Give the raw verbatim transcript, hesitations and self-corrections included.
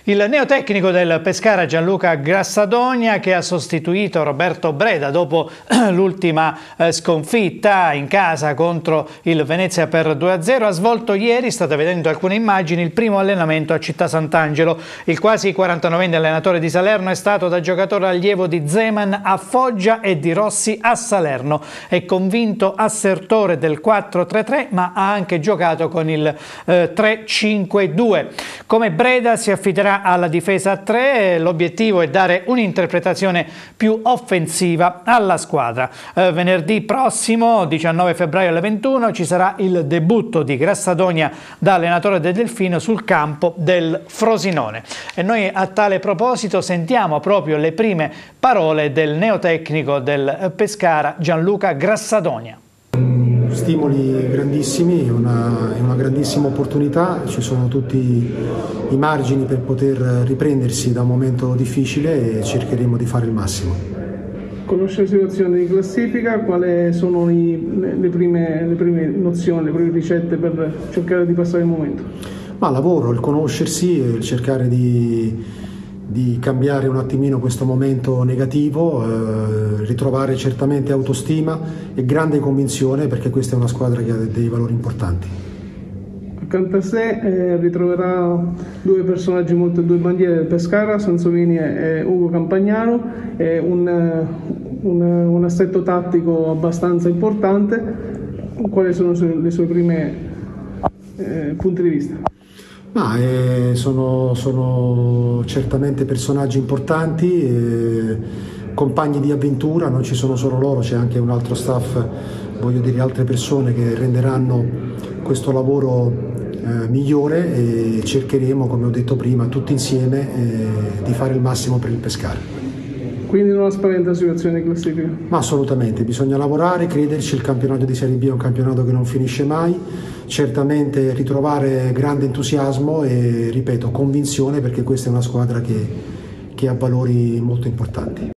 Il neotecnico del Pescara Gianluca Grassadonia, che ha sostituito Roberto Breda dopo l'ultima sconfitta in casa contro il Venezia per due a zero, ha svolto ieri, state vedendo alcune immagini, il primo allenamento a Città Sant'Angelo. Il quasi quarantanovenne allenatore di Salerno è stato da giocatore allievo di Zeman a Foggia e di Rossi a Salerno. È convinto assertore del quattro tre tre, ma ha anche giocato con il eh, tre cinque due. Come Breda si affiderà alla difesa a tre, l'obiettivo è dare un'interpretazione più offensiva alla squadra. Eh, venerdì prossimo, diciannove febbraio alle ventuno, ci sarà il debutto di Grassadonia da allenatore del Delfino sul campo del Frosinone. E noi a tale proposito sentiamo proprio le prime parole del neotecnico del Pescara Gianluca Grassadonia. Stimoli grandissimi, è una, è una grandissima opportunità, ci sono tutti i margini per poter riprendersi da un momento difficile e cercheremo di fare il massimo. Conosce la situazione di classifica, quali sono i, le, le, prime, le prime nozioni, le prime ricette per cercare di passare il momento? Ma lavoro, il conoscersi, il cercare di... di cambiare un attimino questo momento negativo, eh, ritrovare certamente autostima e grande convinzione, perché questa è una squadra che ha dei valori importanti. Accanto a sé eh, ritroverà due personaggi molto, due bandiere del Pescara, Sansovini e Ugo Campagnano, e un, un, un assetto tattico abbastanza importante. Quali sono le sue prime eh, punti di vista? Ma, eh, sono, sono certamente personaggi importanti, eh, compagni di avventura, non ci sono solo loro, c'è anche un altro staff, voglio dire altre persone che renderanno questo lavoro eh, migliore, e cercheremo, come ho detto prima, tutti insieme eh, di fare il massimo per il Pescara. Quindi non la spaventa la situazione di classifica? Ma assolutamente, bisogna lavorare, crederci, il campionato di Serie B è un campionato che non finisce mai, certamente ritrovare grande entusiasmo e, ripeto, convinzione, perché questa è una squadra che, che ha valori molto importanti.